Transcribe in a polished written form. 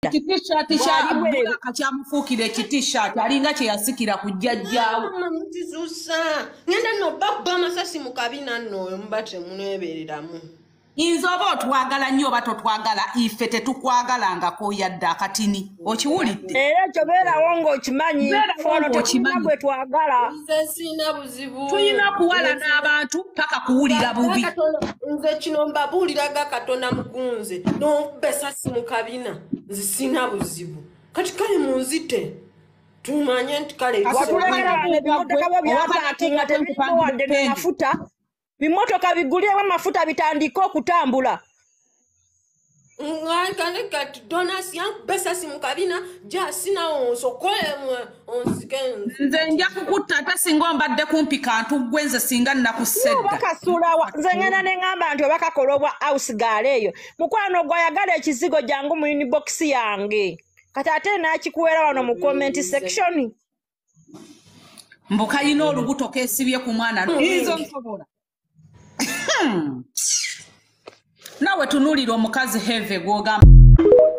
Kitishati cha bula kachamufuukire kitishati alinga kye yasikira ku jjajjaawo. Mtisusa. Ngenda no baba masasi mu kabina nno mbate munebereramu. Inzoba otwagala nnyo oba totwagala ife tetukwagalangako yadde akatini okiwulidde era ekyo beerawo ng'okimanyi fono tekirina gwe twagala nze sina buzibu tulina kuwala n'abantu paka kuwulira bubi nze kino mbabuuliraga Katonda mukunze n'obesasi mu kabina nze sina buzibu kati kale munzite tumanye nti kale ebimotoka byo byapaati nga tebiriko wadde n'amafuta bimotoka bigulirwa amafuta bitandika okutambula ngakane kati donasi besasi mu kabina ja sina onsokole nze nja kukutta ate singa ombadde kumpi kantu gwenze singa nnakusedda bakasulawa nze ngenda ne ngamba nti obakakola obwa house gaala eyo mukwano gwayagala ekizigo jangu mu unibox yange kati ate nakikuwera wano mu comment section mbuka yina olubuto kesibye ku mwana izo nsobola nawe tunulira omukazi heve gwogamba